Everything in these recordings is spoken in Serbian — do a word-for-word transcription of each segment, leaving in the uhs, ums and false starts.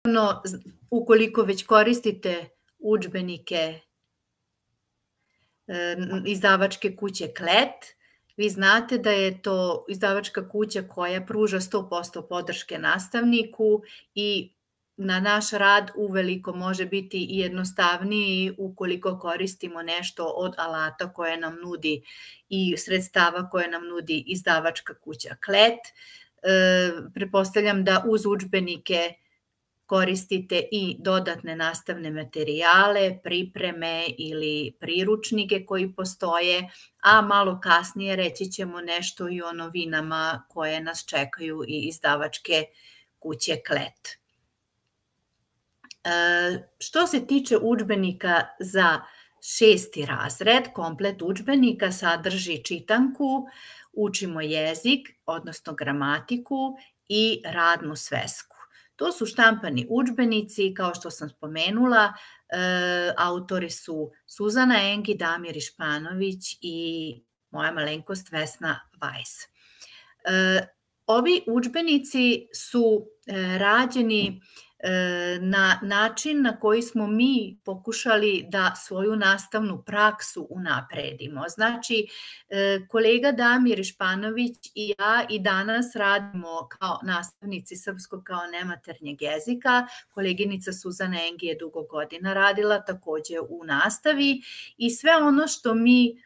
Naravno, ukoliko već koristite udžbenike izdavačke kuće Klet, vi znate da je to izdavačka kuća koja pruža sto posto podrške nastavniku i na naš rad uveliko može biti i jednostavniji ukoliko koristimo nešto od alata koje nam nudi i sredstava koje nam nudi izdavačka kuća Klet. Pretpostavljam da uz udžbenike koristite i dodatne nastavne materijale, pripreme ili priručnike koji postoje, a malo kasnije reći ćemo nešto i o novinama koje nas čekaju i izdavačke kuće Klet. Što se tiče udžbenika za šesti razred, komplet udžbenika sadrži čitanku, učimo jezik, odnosno gramatiku i radnu svesku. To su štampani udžbenici, kao što sam spomenula, autori su Suzana Engi, Damir Išpanović i moja malenkost Vesna Vajs. Ovi udžbenici su rađeni na način na koji smo mi pokušali da svoju nastavnu praksu unapredimo. Znači, kolega Damir Išpanović i ja i danas radimo kao nastavnici srpskog kao nematernjeg jezika. Koleginica Suzana Engi je dugo godina radila takođe u nastavi i sve ono što mi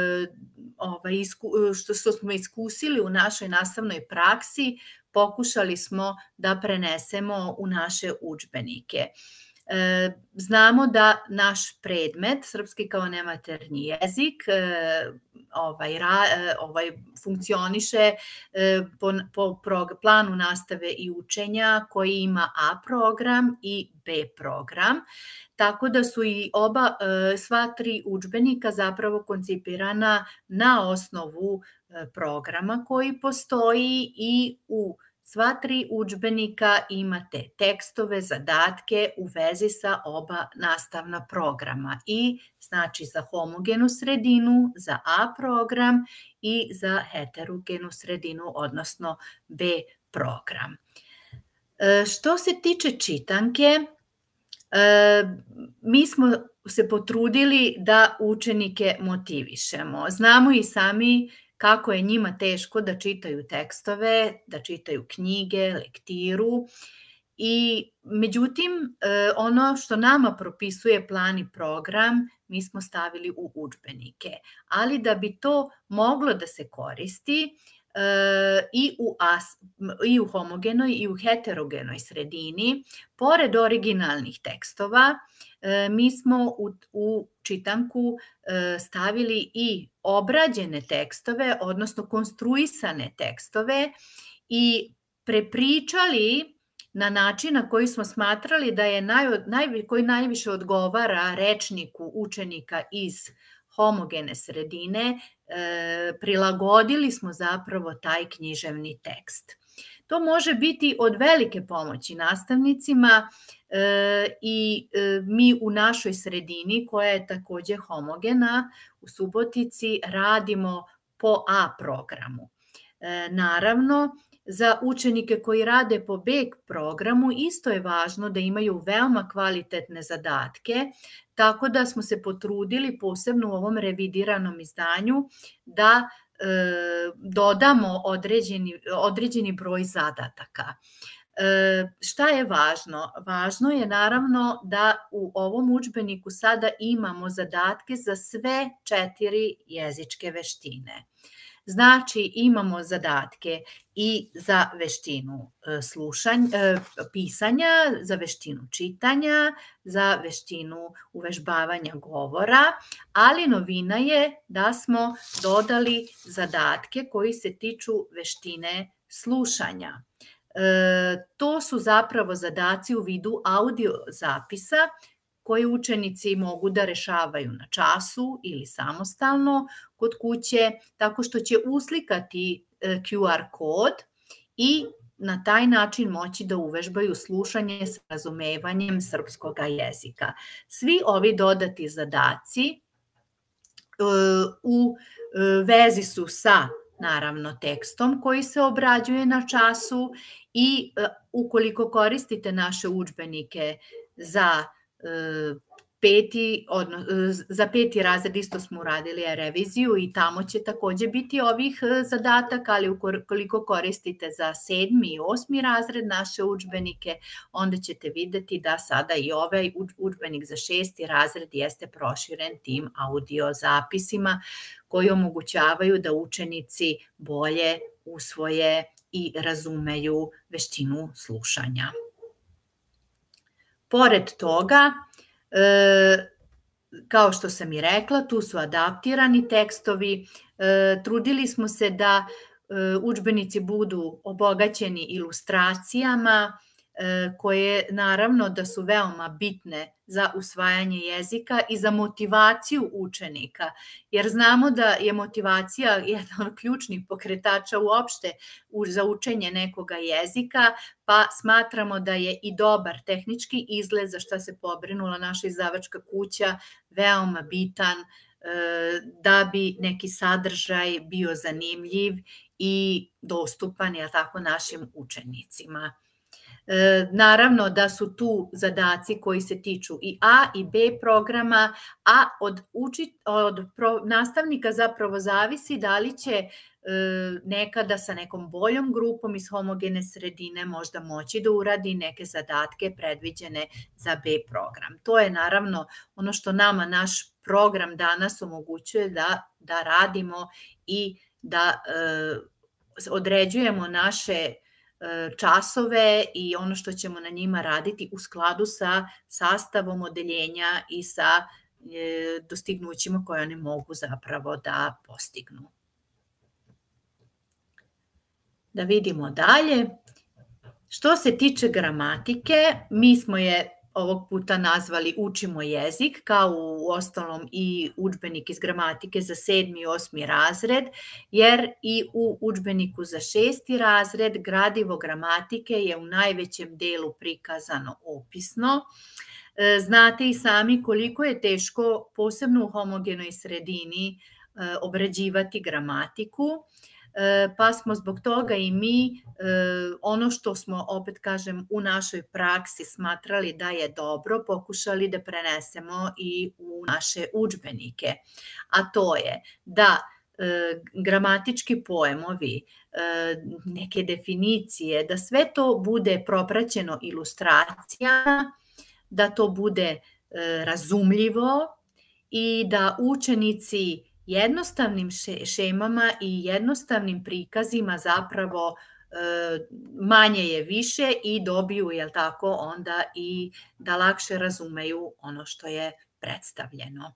što smo iskusili u našoj nastavnoj praksi pokušali smo da prenesemo u naše udžbenike. Znamo da naš predmet, srpski kao nematernji jezik, funkcioniše po planu nastave i učenja koji ima A program i B program, tako da su i oba, sva tri udžbenika zapravo koncipirana na osnovu programa koji postoji i u sva tri udžbenika imate tekstove, zadatke u vezi sa oba nastavna programa i znači za homogenu sredinu, za A program i za heterogenu sredinu, odnosno B program. Što se tiče čitanke, mi smo se potrudili da učenike motivišemo. Znamo i sami kako je njima teško da čitaju tekstove, da čitaju knjige, lektiru. I međutim, ono što nama propisuje plan i program, mi smo stavili u udžbenike. Ali da bi to moglo da se koristi i u homogenoj i u heterogenoj sredini, pored originalnih tekstova, mi smo u čitanku stavili i obrađene tekstove, odnosno konstruisane tekstove i prepričali na način na koji smo smatrali da je koji najviše odgovara rečniku učenika iz homogene sredine, prilagodili smo zapravo taj književni tekst. To može biti od velike pomoći nastavnicima i mi u našoj sredini, koja je takođe homogena, u Subotici radimo po A programu. Naravno, za učenike koji rade po B programu isto je važno da imaju veoma kvalitetne zadatke, tako da smo se potrudili, posebno u ovom revidiranom izdanju, da dodamo određeni broj zadataka. Šta je važno? Važno je naravno da u ovom udžbeniku sada imamo zadatke za sve četiri jezičke veštine. Znači, imamo zadatke i za veštinu pisanja, za veštinu čitanja, za veštinu uvežbavanja govora, ali novina je da smo dodali zadatke koji se tiču veštine slušanja. To su zapravo zadaci u vidu audio zapisa koje učenici mogu da rešavaju na času ili samostalno kod kuće, tako što će uslikati Q R kod i na taj način moći da uvežbaju slušanje sa razumevanjem srpskog jezika. Svi ovi dodati zadaci u vezi su sa naravno tekstom koji se obrađuje na času i ukoliko koristite naše udžbenike za peti, odnosno, za peti razred isto smo uradili reviziju i tamo će takođe biti ovih zadataka, ali ukoliko koristite za sedmi i osmi razred naše udžbenike, onda ćete videti da sada i ovaj udžbenik za šesti razred jeste proširen tim audio zapisima koji omogućavaju da učenici bolje usvoje i razumeju veštinu slušanja. Pored toga, kao što sam i rekla, tu su adaptirani tekstovi. Trudili smo se da udžbenici budu obogaćeni ilustracijama, koje naravno da su veoma bitne za usvajanje jezika i za motivaciju učenika, jer znamo da je motivacija jedan od ključnih pokretača uopšte za učenje nekoga jezika, pa smatramo da je i dobar tehnički izgled, za šta se pobrinula naša izdavačka kuća, veoma bitan da bi neki sadržaj bio zanimljiv i dostupan, je tako, našim učenicima. Naravno da su tu zadaci koji se tiču i A i B programa, a od, od nastavnika zapravo zavisi da li će nekada sa nekom boljom grupom iz homogene sredine možda moći da uradi neke zadatke predviđene za B program. To je naravno ono što nama naš program danas omogućuje da, da radimo i da određujemo naše časove i ono što ćemo na njima raditi u skladu sa sastavom odeljenja i sa dostignućima koje oni mogu zapravo da postignu. Da vidimo dalje. Što se tiče gramatike, mi smo je ovog puta nazvali Učimo jezik, kao u ostalom i udžbenik iz gramatike za sedmi i osmi razred, jer i u udžbeniku za šesti razred gradivo gramatike je u najvećem delu prikazano opisno. Znate i sami koliko je teško, posebno u homogenoj sredini, obrađivati gramatiku, pa smo zbog toga i mi ono što smo, opet kažem, u našoj praksi smatrali da je dobro, pokušali da prenesemo i u naše udžbenike. A to je da gramatički poemovi, neke definicije, da sve to bude propraćeno ilustracijama, da to bude razumljivo i da učenici jednostavnim šemama i jednostavnim prikazima zapravo manje je više i dobiju, jel tako, onda i da lakše razumeju ono što je predstavljeno.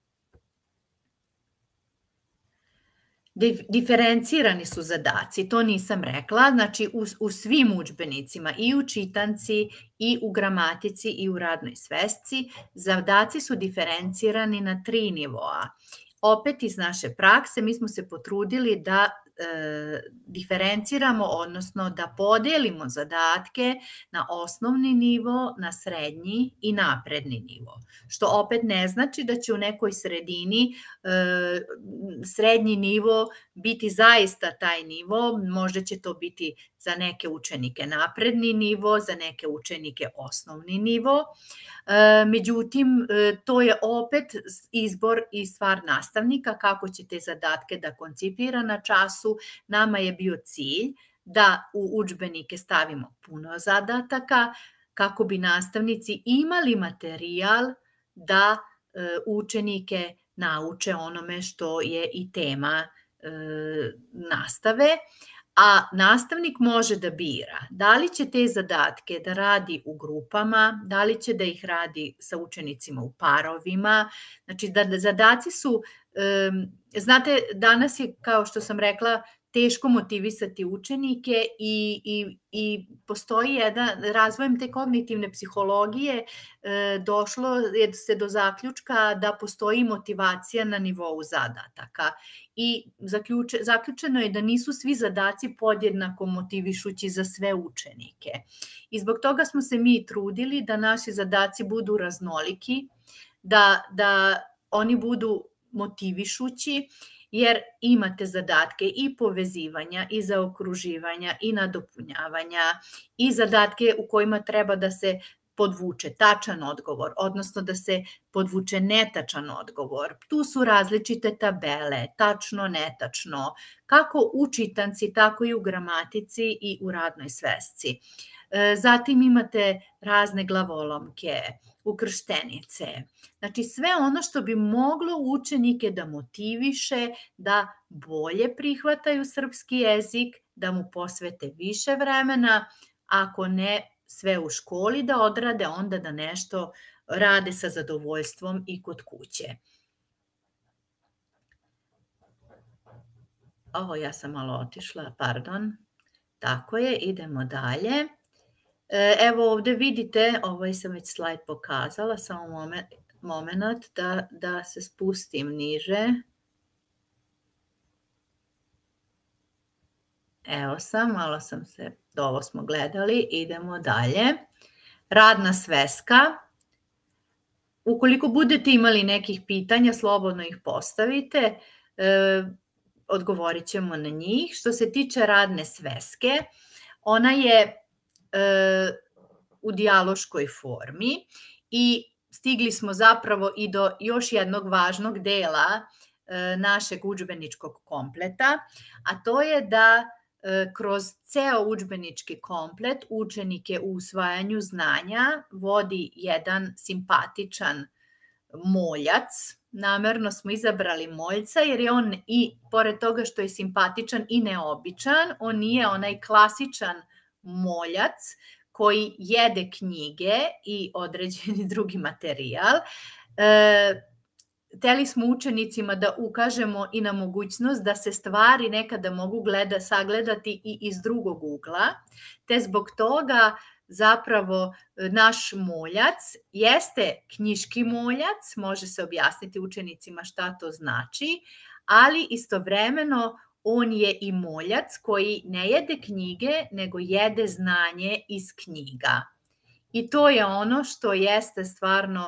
Diferencirani su zadaci, to nisam rekla, znači u, u svim udžbenicima, i u čitanci, i u gramatici, i u radnoj svesci, zadaci su diferencirani na tri nivoa. Opet iz naše prakse mi smo se potrudili da e, diferenciramo, odnosno da podelimo zadatke na osnovni nivo, na srednji i napredni nivo. Što opet ne znači da će u nekoj sredini e, srednji nivo biti zaista taj nivo, možda će to biti za neke učenike napredni nivo, za neke učenike osnovni nivo. Međutim, to je opet izbor i stvar nastavnika kako će te zadatke da koncipira na času. Nama je bio cilj da u udžbenike stavimo puno zadataka kako bi nastavnici imali materijal da učenike nauče onome što je i tema nastave. A nastavnik može da bira da li će te zadatke da radi u grupama, da li će da ih radi sa učenicima u parovima. Znači, da zadaci su, znate, danas je, kao što sam rekla, teško motivisati učenike i, i, i postoji jedan, razvojem te kognitivne psihologije došlo je se do zaključka da postoji motivacija na nivou zadataka i zaključe, zaključeno je da nisu svi zadaci podjednako motivišući za sve učenike. I zbog toga smo se mi trudili da naši zadaci budu raznoliki, da, da oni budu motivišući jer imate zadatke i povezivanja, i zaokruživanja, i nadopunjavanja, i zadatke u kojima treba da se podvuče tačan odgovor, odnosno da se podvuče netačan odgovor. Tu su različite tabele, tačno, netačno, kako u čitanci, tako i u gramatici i u radnoj svesci. Zatim imate razne glavolomke, ukrštenice. Znači sve ono što bi moglo učenike da motiviše da bolje prihvataju srpski jezik, da mu posvete više vremena, ako ne sve u školi da odrade, onda da nešto rade sa zadovoljstvom i kod kuće. Ovo ja sam malo otišla, pardon. Tako je, idemo dalje. Evo ovde vidite, ovaj sam već slajd pokazala, samo moment da, da se spustim niže. Evo sam, malo sam se, ovo smo gledali, idemo dalje. Radna sveska. Ukoliko budete imali nekih pitanja, slobodno ih postavite, odgovorit ćemo na njih. Što se tiče radne sveske, ona je u dijaloškoj formi i stigli smo zapravo i do još jednog važnog dela našeg udžbeničkog kompleta, a to je da kroz ceo udžbenički komplet učenike u usvajanju znanja vodi jedan simpatičan moljac. Namerno smo izabrali moljca jer je on i, pored toga što je simpatičan i neobičan, on nije onaj klasičan moljac koji jede knjige i određeni drugi materijal. Hteli smo učenicima da ukažemo i na mogućnost da se stvari nekada mogu gleda, sagledati i iz drugog ugla, te zbog toga zapravo naš moljac jeste knjiški moljac, može se objasniti učenicima šta to znači, ali istovremeno on je i moljac koji ne jede knjige, nego jede znanje iz knjiga. I to je ono što jeste stvarno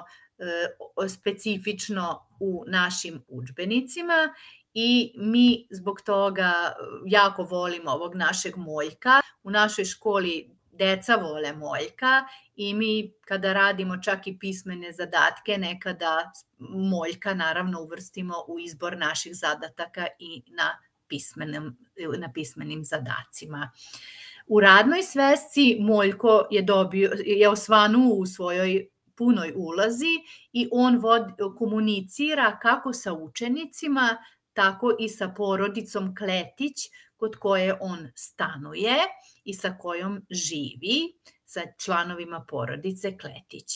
specifično u našim udžbenicima i mi zbog toga jako volimo ovog našeg moljka. U našoj školi deca vole moljka i mi kada radimo čak i pismene zadatke, nekada moljka naravno uvrstimo u izbor naših zadataka i na pismenim, na pismenim zadacima. U radnoj svesci moljko je, dobio, je osvanuo u svojoj punoj ulozi i on vod, komunicira kako sa učenicima, tako i sa porodicom Kletić, kod koje on stanuje i sa kojom živi, sa članovima porodice Kletić.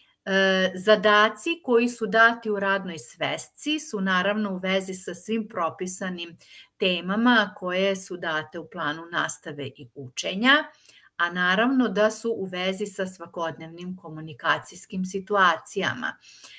Zadaci koji su dati u radnoj svesci su naravno u vezi sa svim propisanim temama koje su date u planu nastave i učenja, a naravno da su u vezi sa svakodnevnim komunikacijskim situacijama.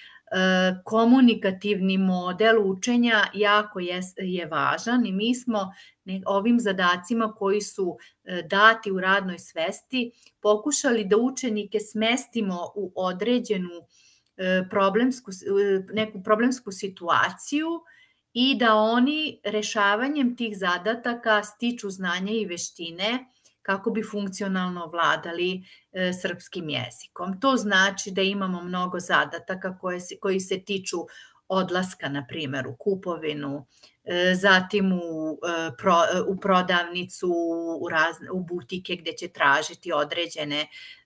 Komunikativni model učenja jako je, je važan i mi smo ovim zadacima koji su dati u radnoj svesti pokušali da učenike smestimo u određenu problemsku, neku problemsku situaciju i da oni rešavanjem tih zadataka stiču znanje i veštine kako bi funkcionalno vladali e, srpskim jezikom. To znači da imamo mnogo zadataka koje se, koji se tiču odlaska, na primjer, u kupovinu, e, zatim u, e, pro, u prodavnicu, u, razne, u butike gde će tražiti određene e,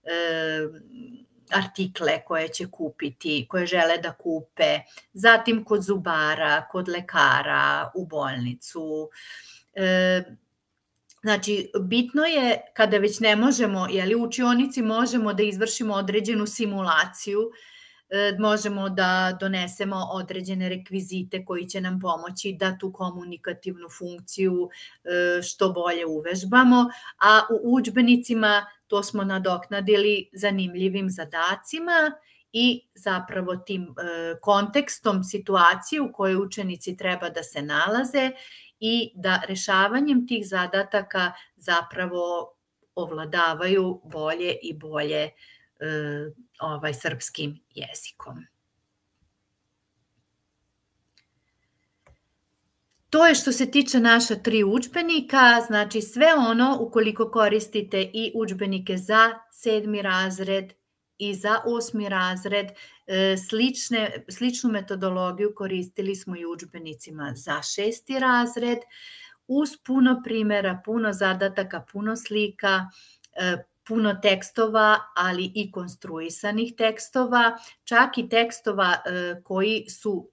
artikle koje će kupiti, koje žele da kupe, zatim kod zubara, kod lekara, u bolnicu. E, Znači, bitno je kada već ne možemo, jeli, u učionici možemo da izvršimo određenu simulaciju, možemo da donesemo određene rekvizite koji će nam pomoći da tu komunikativnu funkciju što bolje uvežbamo, a u udžbenicima to smo nadoknadili zanimljivim zadacima i zapravo tim kontekstom situacije u kojoj učenici treba da se nalaze i da rešavanjem tih zadataka zapravo ovladavaju bolje i bolje e, ovaj, srpskim jezikom. To je što se tiče naša tri udžbenika, znači sve ono ukoliko koristite i udžbenike za sedmi razred i za osmi razred, slične, sličnu metodologiju koristili smo i u udžbenicima za šesti razred, uz puno primjera, puno zadataka, puno slika, puno tekstova, ali i konstruisanih tekstova, čak i tekstova koji su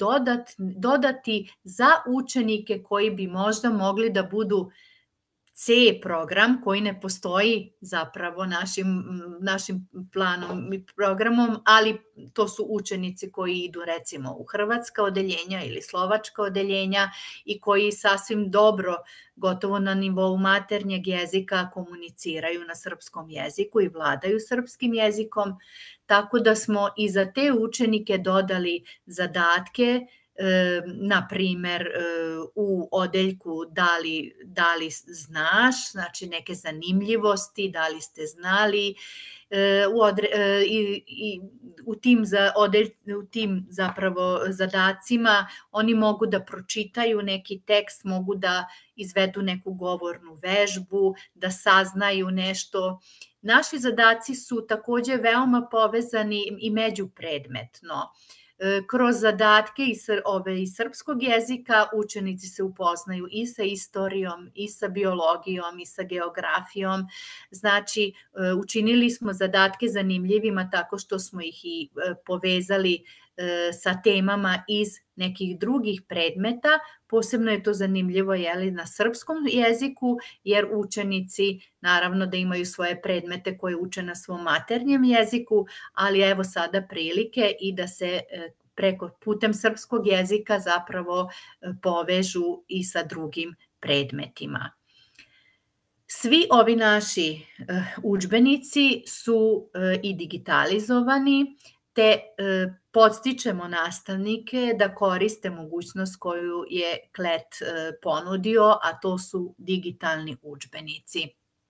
dodati za učenike koji bi možda mogli da budu C program koji ne postoji zapravo našim, našim planom i programom, ali to su učenici koji idu recimo u hrvatska odeljenja ili slovačka odeljenja i koji sasvim dobro, gotovo na nivou maternjeg jezika, komuniciraju na srpskom jeziku i vladaju srpskim jezikom, tako da smo i za te učenike dodali zadatke, na primer u odeljku da li, da li znaš, znači neke zanimljivosti, da li ste znali, u, odre, i, i, u, tim, za, odelj, u tim zapravo zadacima oni mogu da pročitaju neki tekst, mogu da izvedu neku govornu vežbu, da saznaju nešto. Naši zadaci su takođe veoma povezani i međupredmetno. Kroz zadatke iz, ove, iz srpskog jezika učenici se upoznaju i sa istorijom, i sa biologijom, i sa geografijom. Znači, učinili smo zadatke zanimljivima tako što smo ih i povezali sa temama iz nekih drugih predmeta. Posebno je to zanimljivo jeli, na srpskom jeziku, jer učenici naravno da imaju svoje predmete koje uče na svom maternjem jeziku, ali evo sada prilike i da se preko putem srpskog jezika zapravo povežu i sa drugim predmetima. Svi ovi naši udžbenici su i digitalizovani, te podstičemo nastavnike da koriste mogućnost koju je Klet ponudio, a to su digitalni udžbenici.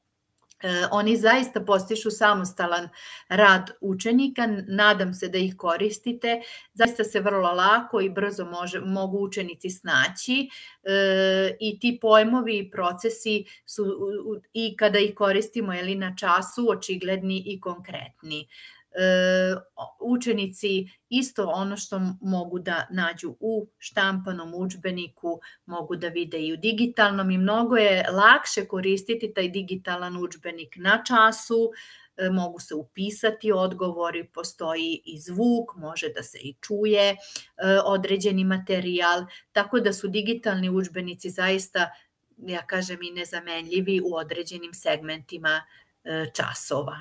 Oni zaista postižu samostalan rad učenika, nadam se da ih koristite, zaista se vrlo lako i brzo može, mogu učenici snaći i ti pojmovi i procesi su i kada ih koristimo jeli, na času očigledni i konkretni. Učenici isto ono što mogu da nađu u štampanom udžbeniku mogu da vide i u digitalnom i mnogo je lakše koristiti taj digitalan udžbenik na času, mogu se upisati odgovori, postoji i zvuk, može da se i čuje određeni materijal, tako da su digitalni udžbenici zaista, ja kažem, i nezamenljivi u određenim segmentima časova.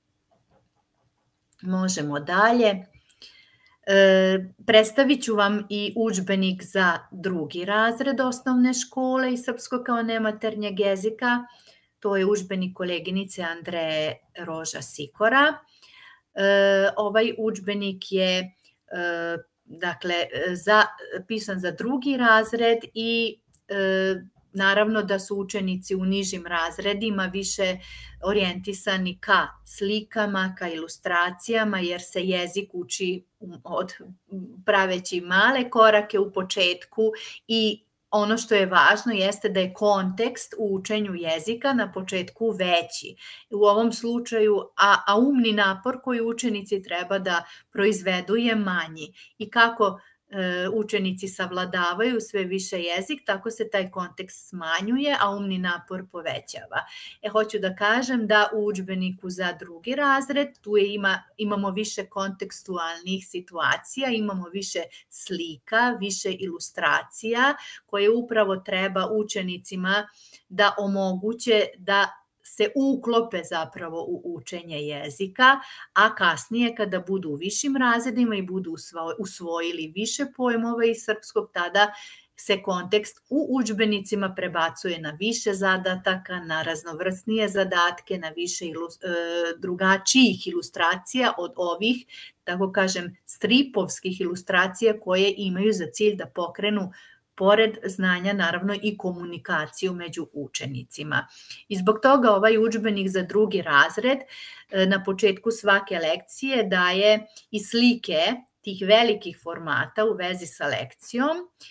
Možemo dalje. E, predstavit ću vam i udžbenik za drugi razred osnovne škole i srpsko kao nematernjeg jezika. To je udžbenik koleginice Andreje Roža Sikora. E, ovaj udžbenik je e, dakle, za, pisan za drugi razred i e, naravno da su učenici u nižim razredima više orijentisani ka slikama, ka ilustracijama, jer se jezik uči od praveći male korake u početku i ono što je važno jeste da je kontekst u učenju jezika na početku veći. U ovom slučaju, a, a umni napor koji učenici treba da proizvedu je manji. I kako učenici savladavaju sve više jezik, tako se taj kontekst smanjuje, a umni napor povećava. E, hoću da kažem da u udžbeniku za drugi razred tu je, ima, imamo više kontekstualnih situacija, imamo više slika, više ilustracija koje upravo treba učenicima da omoguće da se uklope zapravo u učenje jezika, a kasnije kada budu u višim razredima i budu usvojili više pojmova iz srpskog, tada se kontekst u udžbenicima prebacuje na više zadataka, na raznovrsnije zadatke, na više ilus, e, drugačijih ilustracija od ovih, tako kažem, stripovskih ilustracija koje imaju za cilj da pokrenu pored znanja, naravno, i komunikaciju među učenicima. I zbog toga ovaj udžbenik za drugi razred na početku svake lekcije daje i slike tih velikih formata u vezi sa lekcijom.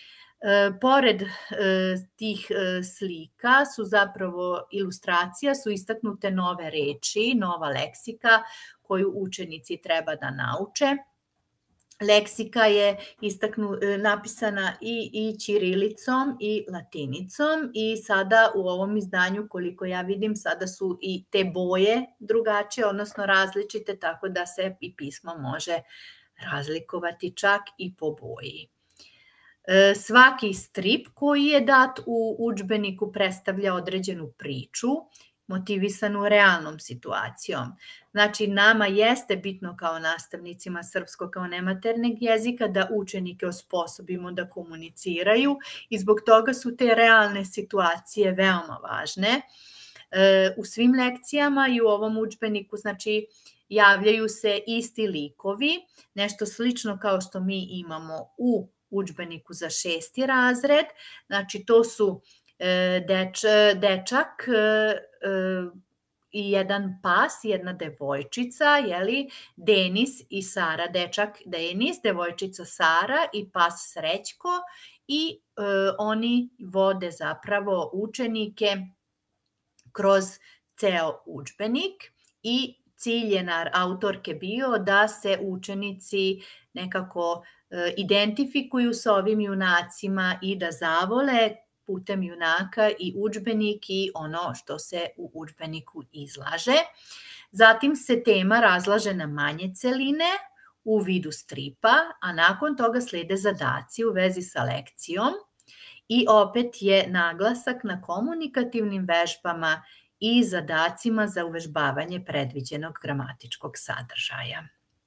Pored tih slika su zapravo ilustracija, su istaknute nove reči, nova leksika koju učenici treba da nauče. Leksika je napisana i, i ćirilicom i latinicom i sada u ovom izdanju, koliko ja vidim, sada su i te boje drugačije, odnosno različite, tako da se i pismo može razlikovati čak i po boji. Svaki strip koji je dat u udžbeniku predstavlja određenu priču, motivisanu realnom situacijom. Znači, nama jeste bitno kao nastavnicima srpskog kao nematernjeg jezika da učenike osposobimo da komuniciraju i zbog toga su te realne situacije veoma važne. U svim lekcijama i u ovom udžbeniku, znači, javljaju se isti likovi, nešto slično kao što mi imamo u udžbeniku za šesti razred. Znači, to su Deč, dečak i jedan pas, jedna devojčica, jeli, Denis i Sara, dečak Denis, devojčica Sara i pas Srećko i e, oni vode zapravo učenike kroz ceo udžbenik i cilj je na autorke bio da se učenici nekako e, identifikuju sa ovim junacima i da zavole putem junaka i udžbenik i ono što se u udžbeniku izlaže. Zatim se tema razlaže na manje celine u vidu stripa, a nakon toga slede zadaci u vezi sa lekcijom i opet je naglasak na komunikativnim vežbama i zadacima za uvežbavanje predviđenog gramatičkog sadržaja.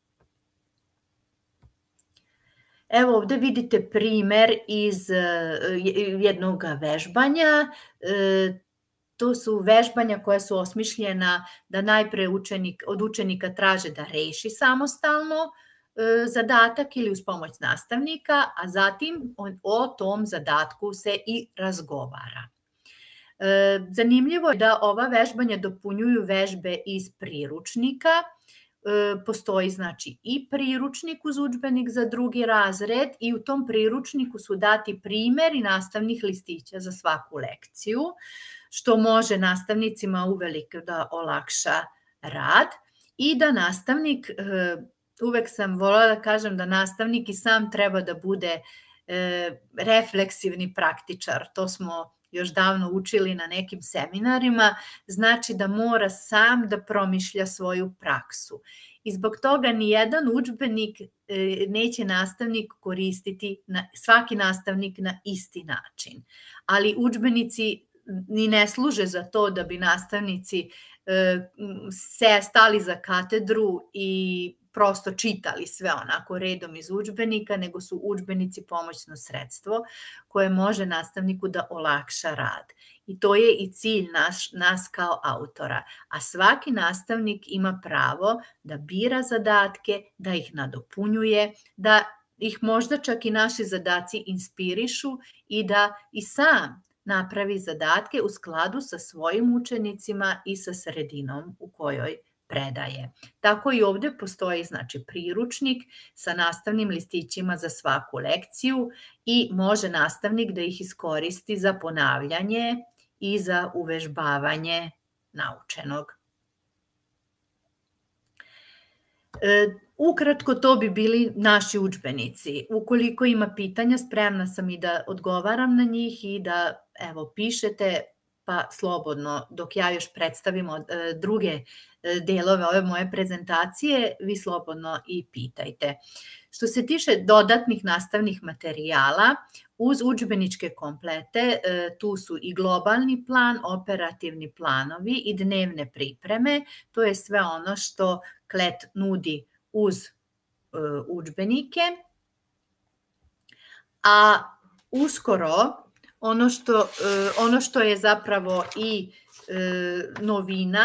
Evo ovde vidite primer iz jednog vežbanja. To su vežbanja koja su osmišljena da najpre učenik, od učenika traže da reši samostalno zadatak ili uz pomoć nastavnika, a zatim o tom zadatku se i razgovara. Zanimljivo je da ova vežbanja dopunjuju vežbe iz priručnika. Postoji znači i priručnik uz udžbenik za drugi razred i u tom priručniku su dati primeri nastavnih listića za svaku lekciju, što može nastavnicima uvelike da olakša rad i da nastavnik, uvek sam voljela da kažem da nastavnik i sam treba da bude refleksivni praktičar, to smo još davno učili na nekim seminarima, znači da mora sam da promišlja svoju praksu. I zbog toga nijedan udžbenik neće nastavnik koristiti, svaki nastavnik na isti način. Ali udžbenici ni ne služe za to da bi nastavnici se stali za katedru i prosto čitali sve onako redom iz udžbenika, nego su udžbenici pomoćno sredstvo koje može nastavniku da olakša rad. I to je i cilj naš, nas kao autora. A svaki nastavnik ima pravo da bira zadatke, da ih nadopunjuje, da ih možda čak i naši zadaci inspirišu i da i sam napravi zadatke u skladu sa svojim učenicima i sa sredinom u kojoj predaje. Tako i ovde postoji znači priručnik sa nastavnim listićima za svaku lekciju i može nastavnik da ih iskoristi za ponavljanje i za uvežbavanje naučenog. E, ukratko to bi bili naši udžbenici. Ukoliko ima pitanja, spremna sam i da odgovaram na njih i da evo pišete, pa slobodno, dok ja još predstavim druge delove ove moje prezentacije, vi slobodno i pitajte. Što se tiče dodatnih nastavnih materijala, uz udžbeničke komplete, tu su i globalni plan, operativni planovi i dnevne pripreme. To je sve ono što Klet nudi uz udžbenike. A uskoro, ono što, ono što je zapravo i novina,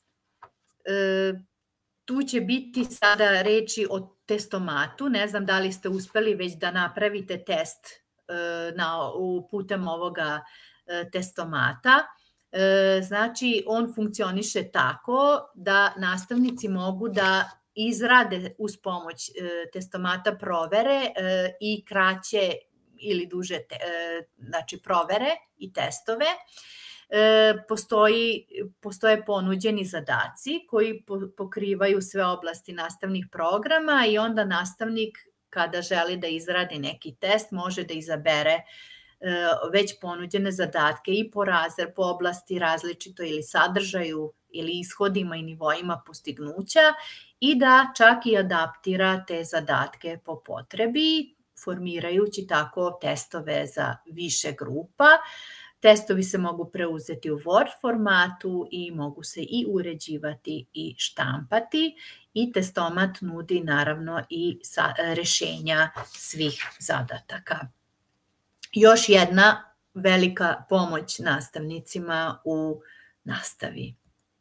tu će biti sada reči o testomatu. Ne znam da li ste uspeli već da napravite test na, putem ovoga testomata. Znači, on funkcioniše tako da nastavnici mogu da izrade uz pomoć testomata provere i kraće ili duže te, znači provere i testove. E, postoji, postoje ponuđeni zadaci koji pokrivaju sve oblasti nastavnih programa i onda nastavnik kada želi da izradi neki test može da izabere e, već ponuđene zadatke i po, razred, po oblasti različito ili sadržaju ili ishodima i nivoima postignuća i da čak i adaptira te zadatke po potrebi, formirajući tako testove za više grupa. Testovi se mogu preuzeti u Word formatu i mogu se i uređivati i štampati i testomat nudi naravno i rešenja svih zadataka. Još jedna velika pomoć nastavnicima u nastavi.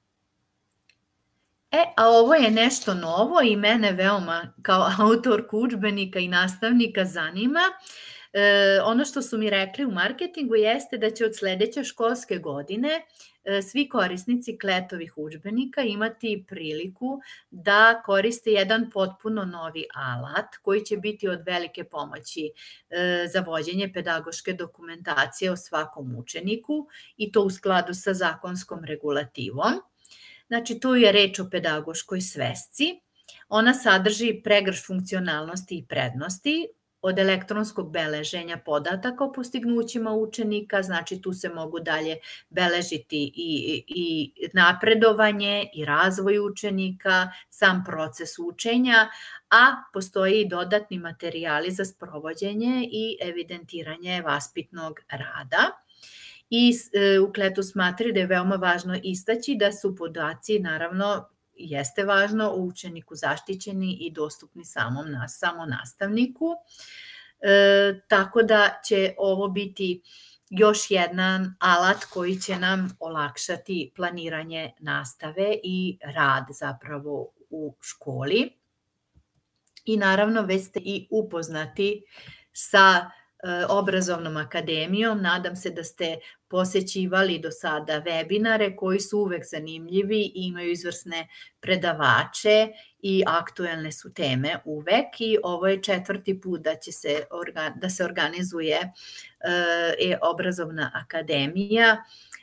E, a ovo je nešto novo i mene veoma kao autorku udžbenika i nastavnika zanima. E, ono što su mi rekli u marketingu jeste da će od sledeće školske godine e, svi korisnici Kletovih udžbenika imati priliku da koriste jedan potpuno novi alat koji će biti od velike pomoći e, za vođenje pedagoške dokumentacije o svakom učeniku i to u skladu sa zakonskom regulativom. Znači, tu je reč o pedagoškoj svesci. Ona sadrži pregršt funkcionalnosti i prednosti, od elektronskog beleženja podataka o postignućima učenika, znači tu se mogu dalje beležiti i, i napredovanje i razvoj učenika, sam proces učenja, a postoji i dodatni materijali za sprovođenje i evidentiranje vaspitnog rada. I u Kletu smatraju da je veoma važno istaći da su podaci, naravno, jeste važno, u učeniku zaštićeni i dostupni samom, samom nastavniku. E, tako da će ovo biti još jedan alat koji će nam olakšati planiranje nastave i rad zapravo u školi. I naravno već ste i upoznati sa Obrazovnom akademijom. Nadam se da ste posećivali do sada webinare koji su uvek zanimljivi i imaju izvrsne predavače i aktuelne su teme uvek i ovo je četvrti put da će se, da se organizuje e-Obrazovna akademija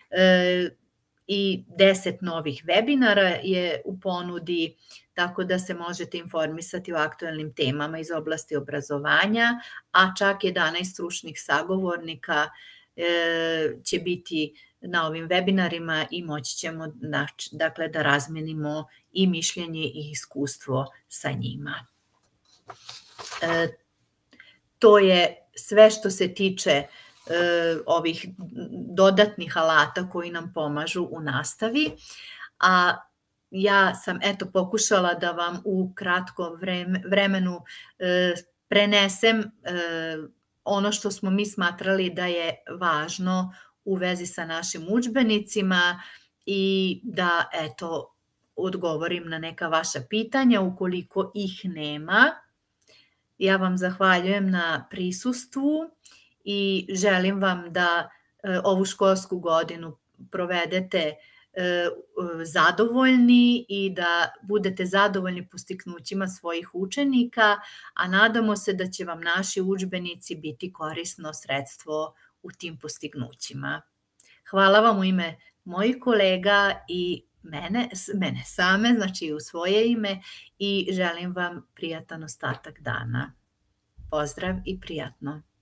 i deset novih webinara je u ponudi, tako da se možete informisati o aktuelnim temama iz oblasti obrazovanja, a čak jedanaest stručnih sagovornika će biti na ovim webinarima i moći ćemo dakle, da razmenimo i mišljenje i iskustvo sa njima. To je sve što se tiče ovih dodatnih alata koji nam pomažu u nastavi, a ja sam eto pokušala da vam u kratkom vremenu prenesem ono što smo mi smatrali da je važno u vezi sa našim udžbenicima i da eto odgovorim na neka vaša pitanja ukoliko ih nema. Ja vam zahvaljujem na prisustvu i želim vam da ovu školsku godinu provedete zadovoljni i da budete zadovoljni postignućima svojih učenika, a nadamo se da će vam naši udžbenici biti korisno sredstvo u tim postignućima. Hvala vam u ime mojih kolega i mene, mene same, znači u svoje ime i želim vam prijatan ostatak dana. Pozdrav i prijatno!